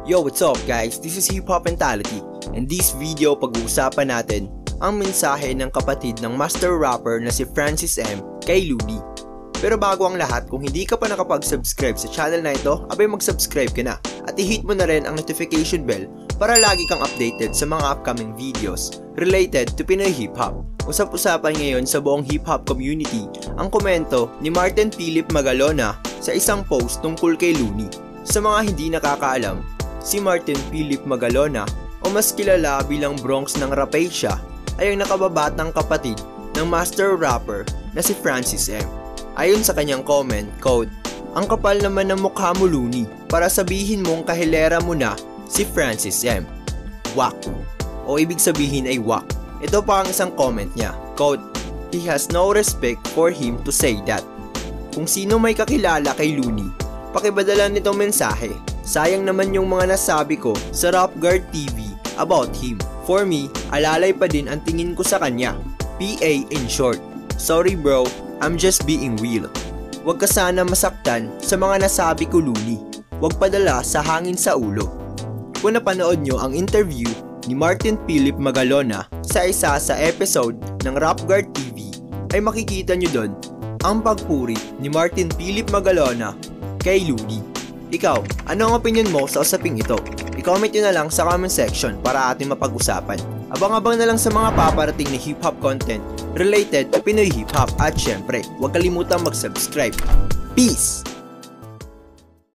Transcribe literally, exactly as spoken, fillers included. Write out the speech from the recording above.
Yo, what's up guys? This is Hiphop Mentality. In this video, pag-uusapan natin ang mensahe ng kapatid ng master rapper na si FrancisM kay Loonie. Pero bago ang lahat, kung hindi ka pa nakapag-subscribe sa channel na ito, abay mag-subscribe ka na at i-hit mo na rin ang notification bell para lagi kang updated sa mga upcoming videos related to Pinoy Hip-Hop. Usap-usapan ngayon sa buong hip-hop community ang komento ni Martin Phillip Magalona sa isang post tungkol kay Loonie. Sa mga hindi nakakaalam, si Martin Phillip Magalona o mas kilala bilang Bronx ng Rapasia ay ang nakababatang kapatid ng master rapper na si FrancisM. Ayon sa kanyang comment, quote, "Ang kapal naman ng mukha mo Loonie para sabihin mong kahilera mo na si FrancisM. Waku." O ibig sabihin ay wak. Ito pa ang isang comment niya, quote, "He has no respect for him to say that." Kung sino may kakilala kay Loonie, pakibadala nitong mensahe. Sayang naman yung mga nasabi ko sa RapGuardTV about him. For me, alalay pa din ang tingin ko sa kanya. P A in short. Sorry bro, I'm just being real. Huwag ka sana masaktan sa mga nasabi ko Loonie. Huwag padala sa hangin sa ulo. Kung napanood nyo ang interview ni Martin Phillip Magalona sa isa sa episode ng RapGuardTV, ay makikita nyo doon ang pagpuri ni Martin Phillip Magalona kay Loonie. Ikaw, ano ang opinion mo sa usaping ito? I-comment nyo na lang sa comment section para ating mapag-usapan. Abang-abang na lang sa mga paparating na hip-hop content related to Pinoy hip-hop at syempre, huwag kalimutang mag-subscribe. Peace!